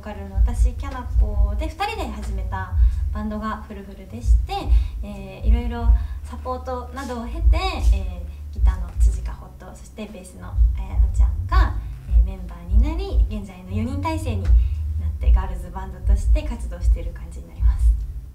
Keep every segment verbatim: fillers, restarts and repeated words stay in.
カルの私キャナコでふたりで始めたバンドがフルフルでして、えー、いろいろサポートなどを経て、えー、ギターの辻かほとそしてベースの綾乃ちゃんが、えー、メンバーになり現在のよにん体制になってガールズバンドとして活動している感じになります。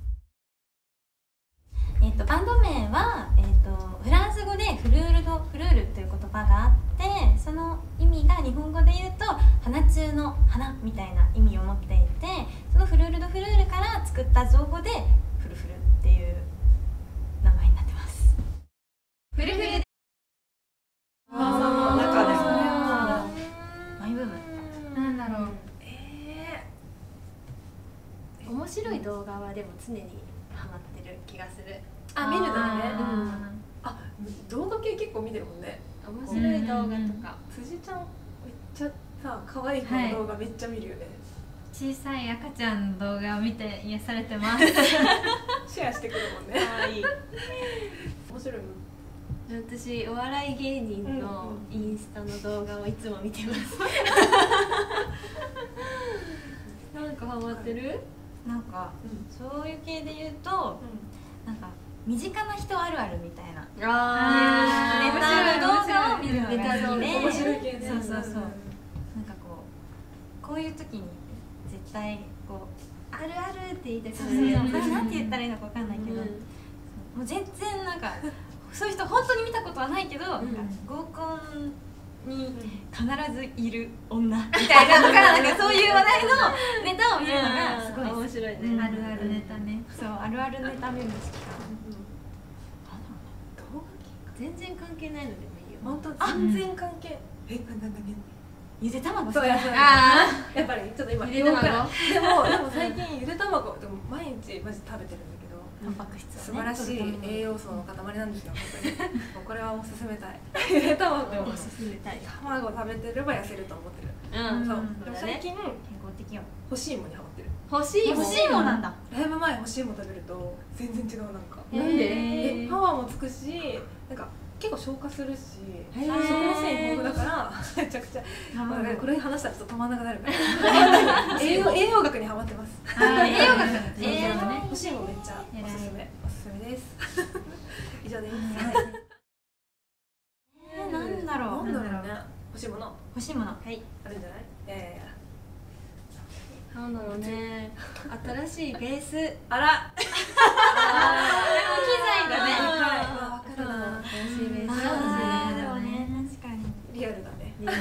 えー、とバンド名は、えー、とフランス語でフルールドフルールという言葉があってその意味が日本語で言うと花中の花みたいな意味を持っていてそのフルールドフルールから作った造語でフルフルっていう名前になってます。フルフルでその中でもマイブームなんだろう、 えー、面白い動画はでも常にハマってる気がする。 あ、見るのね。 あ、 動画系結構見てるもんね。 面白い動画とか辻ちゃんめっちゃさ可愛い子の動画めっちゃ見るよね。 小さい赤ちゃんの動画を見て癒されてますシェアしてくるもんね。 可愛い。 面白いの。 私お笑い芸人のインスタの動画をいつも見てます。なんかハマってる？ なんか、うん、そういう系で言うと、うん、なんか身近な人あるあるみたいなあネタの動画を見るのが好きで面白い系ね。 そうそうそう、なんかこうこういう時に絶対こうあるあるって言いたくそうなる。 なんて言ったらいいのか分かんないけど、うん、もう全然なんかそういう人本当に見たことはないけど、うん、なんか合コンに必ずいる女みたいなとかなんかそういう話題のネタを見るのがすごい面白いね、 うん、あるあるネタね。 そうあるあるネタ見るの好きかな。 動画全然関係ないのでもいいよ。 本当全然関係。え、なななゆで卵好き。 そうやああ、やっぱりちょっと今ゆで卵。 でもでも最近ゆで卵でも毎日マジ食べてるんだけど。 タンパク質素晴らしい栄養素の塊なんですよ本当に。もうこれはもう勧めたい。ゆで卵をおすすめたい。 卵食べてれば痩せると思ってる。 うん、 そう。 そうだね。 でも最近健康的よ。 干し芋にハマってる。 欲しいもん。 欲しいもんなんだ。 ライブ前干し芋食べると全然違うなんか。 なんで？ え、パワーもつくし、なんか結構消化するし、食物繊維豊富だからめちゃくちゃ。これ話したらちょっと止まんなくなるから。栄養栄養学にハマってます。 栄養学。 栄養ね。 干し芋めっちゃおすすめおすすめです。以上です。 え、なんだろう。 なんだろうね。欲しいもの。 欲しいもの。はい。 あるんじゃない？いやいやいや。 なんだろうね。新しいベース。 あら。 機材がね。 わかるな。 新しいベース。 ああ、でもね、確かに。 リアルだね。 うん、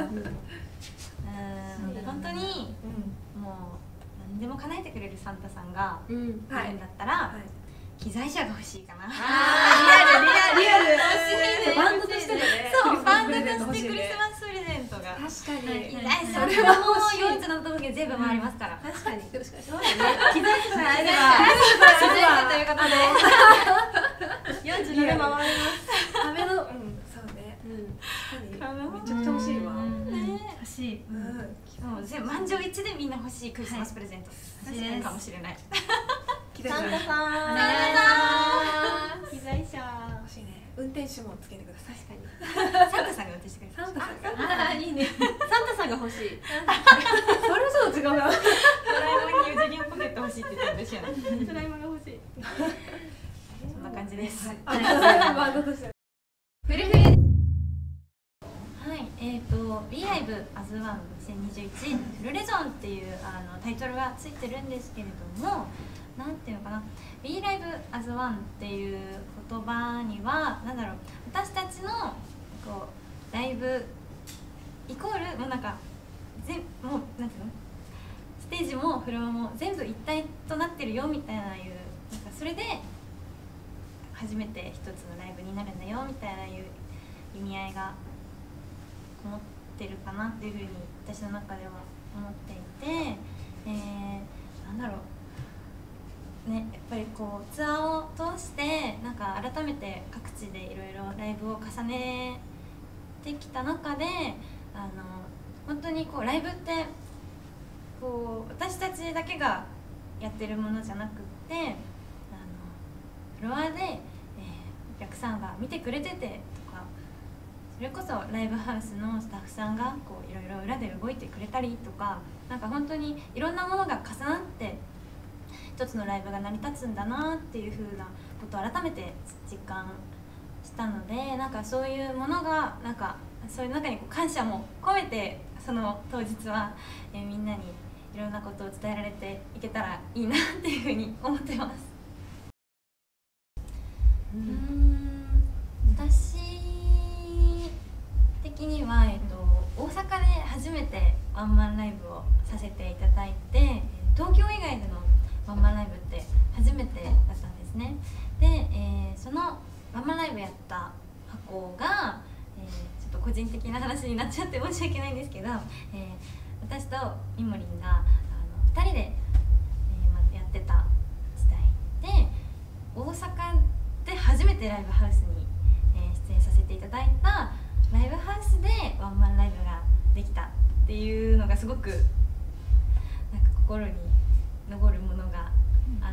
本当にもう何でも叶えてくれるサンタさんがいるんだったら機材車が欲しいかな。 あー、リアルリアルリアル。 欲しいね。 バンドとしてのね。 そう、バンドとしてクリスマスプレゼントが。 確かに。 機材車はもうよんつのとこに全部回りますから。 確かに。よろしくお願いします。 機材車があれば機材車ということでよんじゅうなな回ります。 壁の、うん、そうね。うん。めちゃくちゃ欲しいわ。 欲しい。 うん。 もう全部満場一致でみんな欲しいクリスマスプレゼントかもしれない。 サンタさん。 サンタさん。 機材車。 欲しいね。運転手もつけてください。 確かに。 サンタさんが運転してくれる。 サンタさんが。 ああ、いいね。サンタさんが欲しい。 それちょっと違うな。 ドラえもんに四次元ポケット欲しいって言ったんですよね。 ドラえもんが欲しい。 そんな感じです。 バンドとして。 フルフル。はい、えっと B ライブアズワンにせんにじゅういちフルレゾンっていうあのタイトルがついてるんですけれども、なんていうのかな、 B ライブアズワンっていう言葉にはなんだろう、私たちのこうライブイコールもうなんかぜもうなんていうの、ステージもフロアも全部一体となってるよみたいないう、なんかそれで初めて一つのライブになるんだよみたいないう意味合いがこもってるかなっていうふうに私の中では思っていて、えー、なんだろうね、やっぱりこうツアーを通してなんか改めて各地でいろいろライブを重ねてきた中で、あの本当にこうライブってこう私たちだけがやってるものじゃなくって、あのフロアで、えー、お客さんが見てくれててとか、 それこそライブハウスのスタッフさんがこういろいろ裏で動いてくれたりとか、なんか本当にいろんなものが重なって一つのライブが成り立つんだなっていう風なことを改めて実感したので、なんかそういうものがなんかそういう中にこう感謝も込めて、その当日は、えー、みんなにいろんなことを伝えられていけたらいいなっていう風に思ってます。うーん、私的には、えっと、大阪で初めてワンマンライブをさせていただいて、東京以外でのワンマンライブって初めてだったんですね。で、えー、そのワンマンライブやった箱が、えー、ちょっと個人的な話になっちゃって申し訳ないんですけど、えー、私とみもりんがあのふたりで、えーま、やってた時代で、大阪で初めてライブハウスに、えー、出演させていただいたライブハウスでワンマンライブができたっていうのがすごくなんか心に残るものがあって、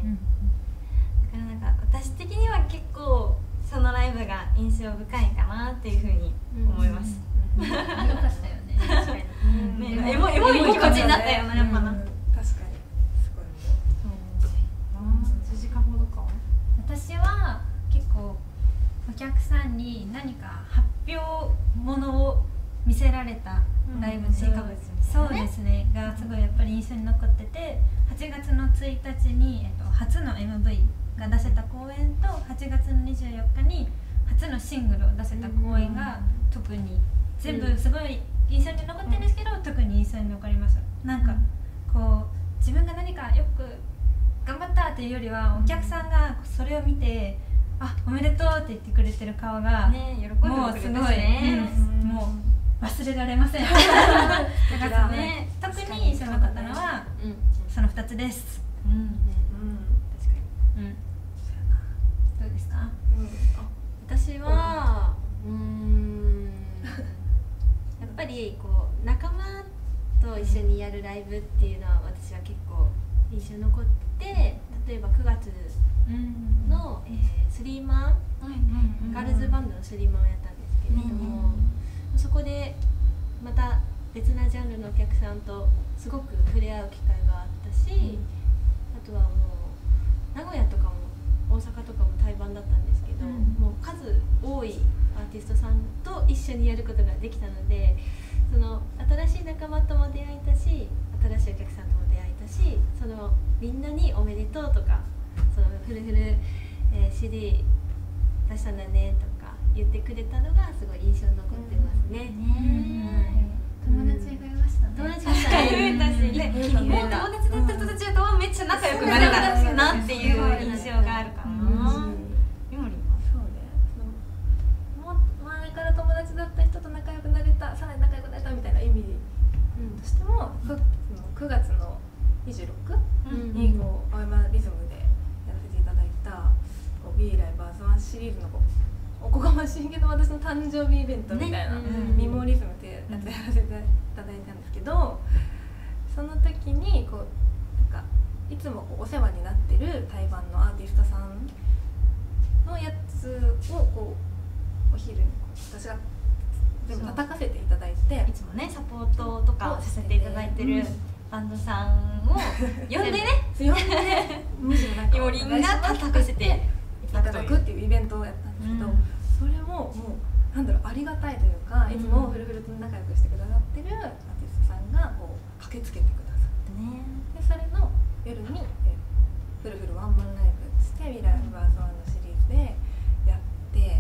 だからなんか私的には結構そのライブが印象深いかなっていうふうに思います。 よかったよね。確かに。 ね、エモエモい気持ちになったよな、やっぱな。 確かにすごいもう辻かほどか。 私は結構お客さんに何か発表物を見せられたライブで、 成果物みたいなね。 そうですね、がすごいやっぱり印象に残ってて、はちがつのついたちに、えっと、初の エムブイ が出せた公演と、はちがつのにじゅうよっかに初のシングルを出せた公演が特に全部すごい印象に残ってるんですけど、特に印象に残りました。なんかこう自分が何かよく頑張ったっていうよりは、お客さんがそれを見てあ、おめでとうって言ってくれてる顔が、 ね、喜んでくれもうたしすごい、 ね、 うん、もう忘れられません。だからね、特に印象に残ったのはそのふたつです。 うん、うん、 うん、 確かに。 うん、どうですか？ 私はうーんやっぱりこう仲間と一緒にやるライブっていうのは私は結構印象に残ってて、例えばくがつの、えー、スリーマン、ガールズバンドのスリーマンをやったんですけれども、そこでまた別なジャンルのお客さんとすごく触れ合う機会があったし、あとはもう名古屋とかも大阪とかも対バンだったんですけど、うん、もう数多いアーティストさんと一緒にやることができたので、その新しい仲間とも出会えたし、新しいお客さんとも出会えたし、そのみんなにおめでとうとか、そのフルフル、えー、シーディー 出したんだねとか言ってくれたのがすごい印象に残ってますね。 友達がいましたね。 友達がいましたね。 もう友達だった人たちとはめっちゃ仲良くなれたなっていう印象があるかな。みもりんはそうね。もう前から友達だった人と仲良くなれた、さらに仲良くなれたみたいな意味としても、くがつのにじゅうろくにこうアイマリズムでやらせていただいたこう B ライブアズワンシリーズのこうおこがましいけど私の誕生日イベントみたいな、ね、ミモリズムってやつやらせていただいたんですけど、その時にこうなんかいつもこうお世話になってる対バンのアーティストさんのやつをこうお昼に私が全部叩かせていただいて、 いつもねサポートとかさせていただいてるバンドさんを呼んでね呼んでむしろなんかみもりんが叩かせていただくっていうイベントをやったんですけど、うん、それももうなんだろうありがたいというか、いつもフルフルと仲良くしてくださってるアーティストさんがこう駆けつけてくださってね、でそれの夜にえフルフルワンマンライブして「未来バーズワン」のシリーズでやって、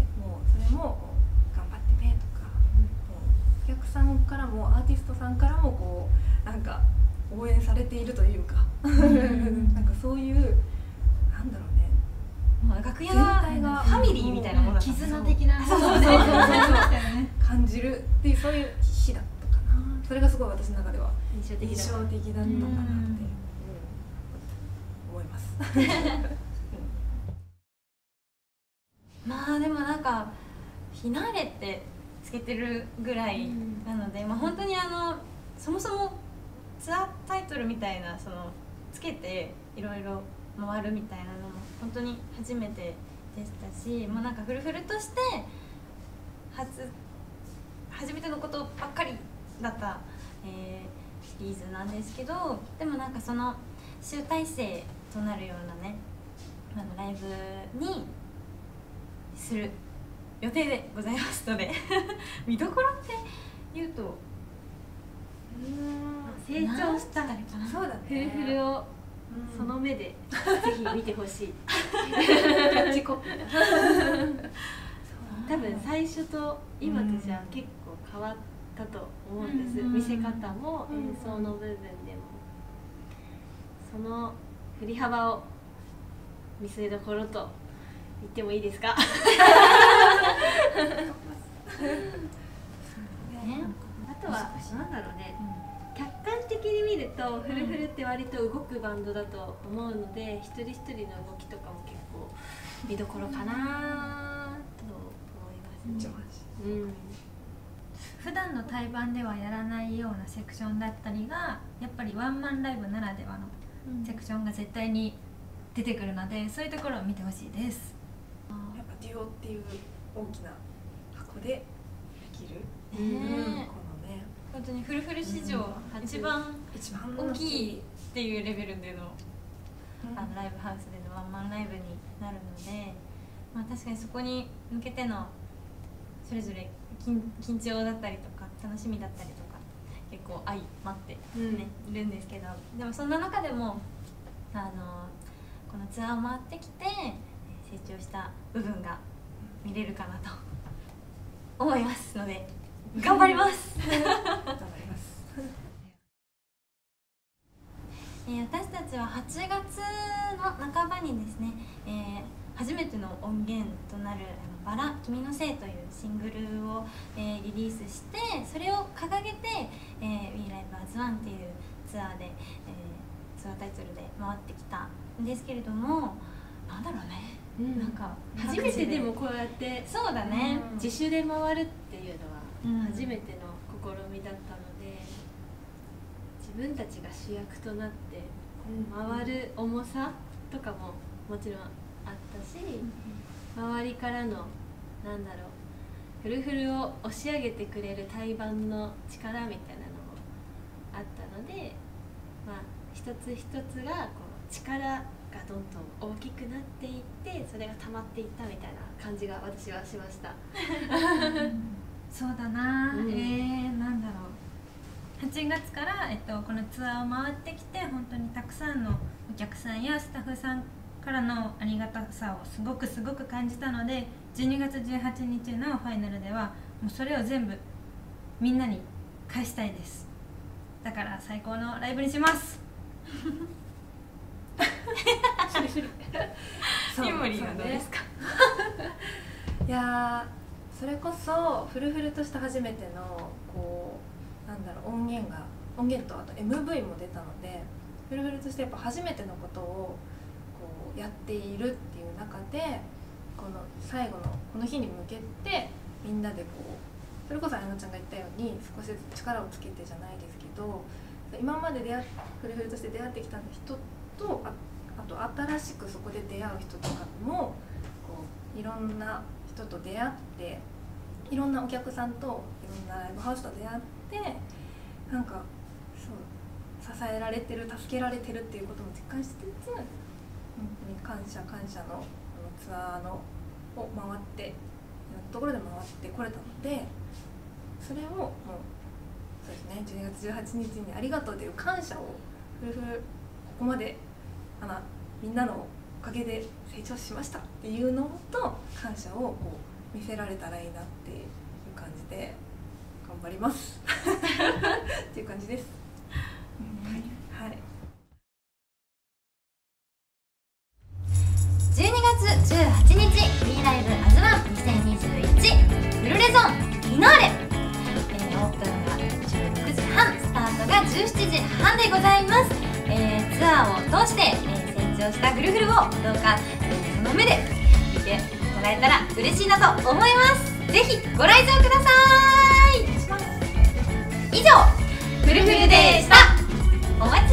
もうそれもこう頑張ってねとか、うん、もうお客さんからもアーティストさんからもこうなんか応援されているというかなんかそういうなんだろうね、 楽屋がファミリーみたいなものだった、 絆的な感じるっていうそういう日だったかな。それがすごい私の中では印象的だったかなって、うん、思います。 まあでもなんかフィナーレってつけてるぐらいなので、まあ本当にあのそもそもツアータイトルみたいなそのつけていろいろ回るみたいなのも本当に初めてでしたし、もうなんかフルフルとして初初めてのことばっかりだった、えー、シリーズなんですけど、でもなんかその集大成となるようなねあのライブにする予定でございますので見どころって言うと成長したそうだね、 フルフルをその目でぜひ見てほしいキャッチコピー多分最初と今とじゃ結構変わったと思うんです、見せ方も演奏の部分でもその振り幅を見せどころと言ってもいいですかあとはなんだろうね、客観的に見るとフルフルって割と動くバンドだと思うので、一人一人の動きとかも結構見どころかなと思いますね。うん、 普段の対バンではやらないようなセクションだったりがやっぱりワンマンライブならではのセクションが絶対に出てくるので、そういうところを見てほしいです。 やっぱデュオっていう大きな箱でできる、 うん、 このね本当にフルフル史上一番大きいっていうレベルでの、うん、あのライブハウスでのワンマンライブになるので、まあ、確かにそこに向けてのそれぞれ 緊, 緊張だったりとか楽しみだったりとか結構相まって、ねうん、いるんですけど、でもそんな中でもあのこのツアーを回ってきて成長した部分が見れるかなと思いますので頑張ります頑張りますえー、私たちははちがつの半ばにですね、えー、初めての音源となる「バラ君のせい」というシングルを、えー、リリースして、それを掲げて「えー、We Live as One」っていうツアーで、えー、ツアータイトルで回ってきたんですけれども、なんだろうね、うん、なんか初めてでもこうやってそうだね、 うん、自主で回るっていうのは初めての試みだったので、自分たちが主役となって回る重さとかももちろんあったし、周りからのなんだろうフルフルを押し上げてくれる対バンの力みたいなのもあったので、まあ一つ一つがこう力がどんどん大きくなっていって、それが溜まっていったみたいな感じが私はしましたそうだな、うん、えー、なんだろう、はちがつから、えっと、このツアーを回ってきて本当にたくさんのお客さんやスタッフさんからのありがたさをすごくすごく感じたので、じゅうにがつじゅうはちにちのファイナルではもうそれを全部みんなに返したいです。だから最高のライブにしますメモリーはどうですかいやそれこそフルフルとした初めてのこうなんだろう音源が音源とあと エムブイ も出たので、フルフルとしてやっぱ初めてのことをこうやっているっていう中で、この最後のこの日に向けてみんなでこうそれこそあやのちゃんが言ったように少しずつ力をつけてじゃないですけど、今まで出会フルフルとして出会ってきた人と あ, あと新しくそこで出会う人とかもこういろんな人と出会って、いろんなお客さんといろんなライブハウスと出会って、なんかそう支えられてる助けられてるっていうことも実感しつつ、本当に感謝感謝のこのツアーのを回っていろんなところで回ってこれたので、それをもうそうですね、じゅうにがつじゅうはちにちにありがとうという感謝をフルフルここまであのみんなのおかげで成長しましたっていうのと感謝をこう見せられたらいいなっていう感じで頑張りますっていう感じです、うん、はい、はい、 じゅうにがつじゅうはちにち We Live as One にせんにじゅういちフルレゾンフィナーレ、えー、オープンがじゅうろくじはん、スタートがじゅうしちじはんでございます。えー、ツアーを通して、えー、成長したフルフルをどうか、えー、その目で見てもらえたら嬉しいなと思います。ぜひご来場ください。以上フルフルでした。お待ち